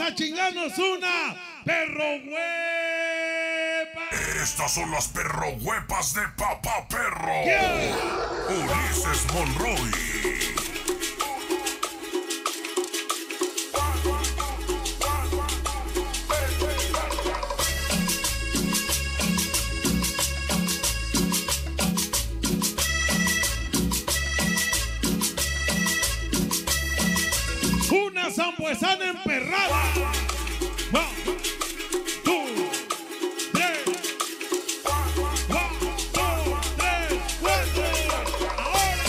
a chingarnos una perro huepa. Estas son las perro huepas de Papá Perro. ¿Quién? Ulises Monroy. Una zambuesana emperrada. 1, 2, 3. 1, 2, 3, 4. Ahora.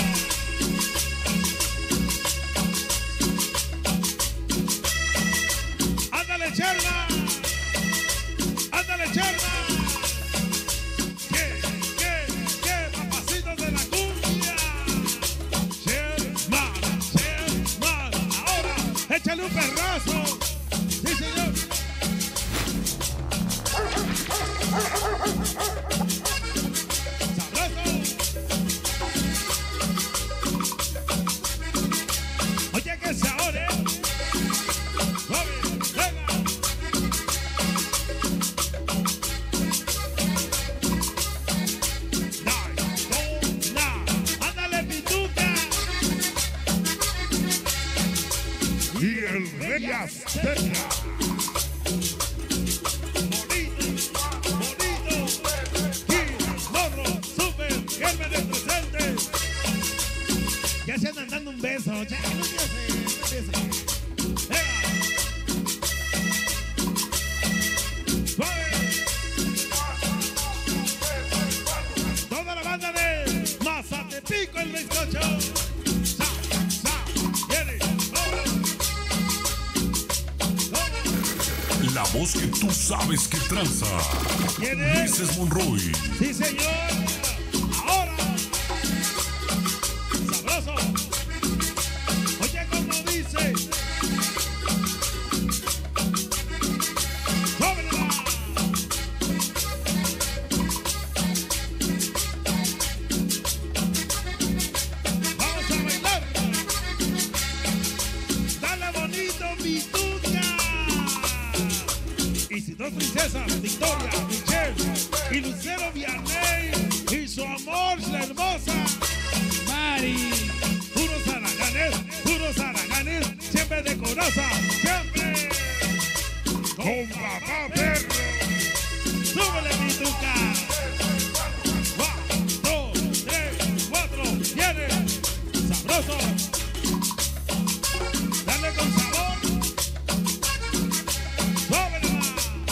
Ándale, Cherna. Ándale, Cherna. ¿Qué, papacitos de la cumbia? Sherman. Ahora, échale un perrazo. Sí, señor. Sabroso. Oye, que se ahora. Suave, venga. Ándale, pituca. Y el Rey Azteca. Bonito. Morro, super, Germen presente. Ya se andan dando un beso. Ya, no empiece. Venga. Suave. Toda la banda de Mazatepico, el bizcocho. Viene. La voz que tú sabes que tranza. ¿Quién es? Ulises Monroy. Sí, señor. Ahora. Sabroso. Oye, como dice. ¡Sóbrela! Vamos a bailar. Dale bonito, pituca. Y si dos princesas, Victoria, Michelle y Lucero Vianney y su amor, la hermosa Mari. Puros haraganes, siempre de coraza, siempre con Papá Perro. Súbele, pituca. 1, 2, 3, 4, viene. Sabroso. Dale con sabor. Súbela.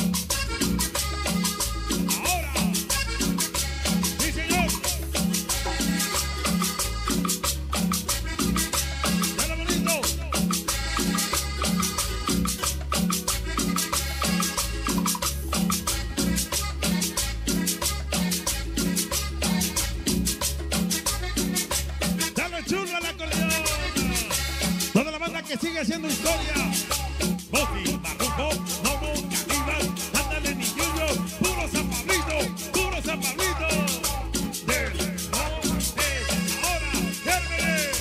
Ahora. Sí, señor. Dale bonito. Dale chulo a la acordeón. Toda la banda que sigue haciendo historia. Boti, Barroco, Nomo, Caníbal, ándale, niño, puro San Pablito. Del norte, ahora, Germen.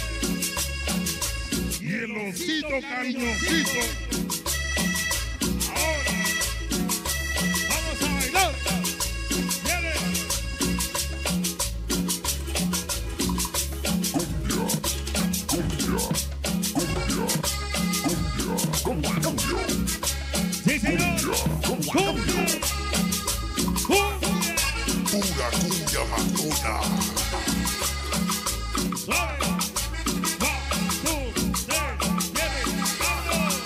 Y el osito cariñosito. Ahora, vamos a bailar. Viene. Sí, señor. Cumbia. Pura cumbia matona. Suave. 1, 2, 3, viene. ¡Vámonos!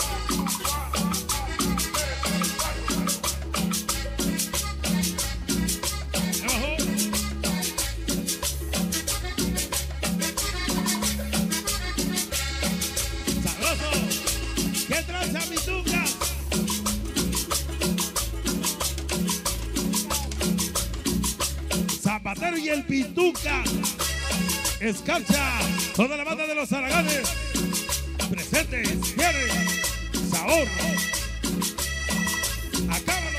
Abajo. Sabroso. ¿Qué tranza, pituca? Zapatero y el pituca. Escarcha. Toda la banda de los haraganes. Presentes. Viene. Sabor. Acábalo.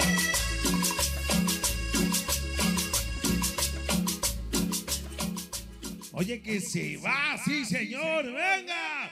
Oye, que se va, sí, señor. Venga.